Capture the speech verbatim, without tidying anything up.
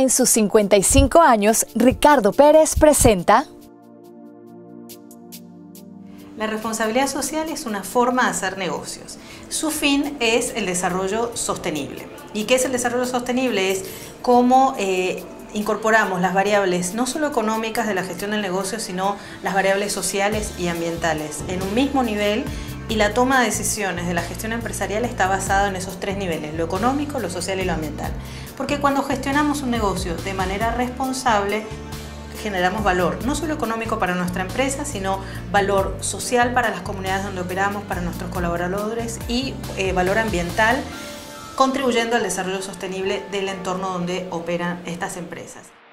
en sus cincuenta y cinco años, Ricardo Pérez presenta... La responsabilidad social es una forma de hacer negocios. Su fin es el desarrollo sostenible. ¿Y qué es el desarrollo sostenible? Es cómo eh, incorporamos las variables no solo económicas de la gestión del negocio, sino las variables sociales y ambientales en un mismo nivel, y la toma de decisiones de la gestión empresarial está basada en esos tres niveles: lo económico, lo social y lo ambiental. Porque cuando gestionamos un negocio de manera responsable, generamos valor, no solo económico para nuestra empresa, sino valor social para las comunidades donde operamos, para nuestros colaboradores, y eh, valor ambiental, contribuyendo al desarrollo sostenible del entorno donde operan estas empresas.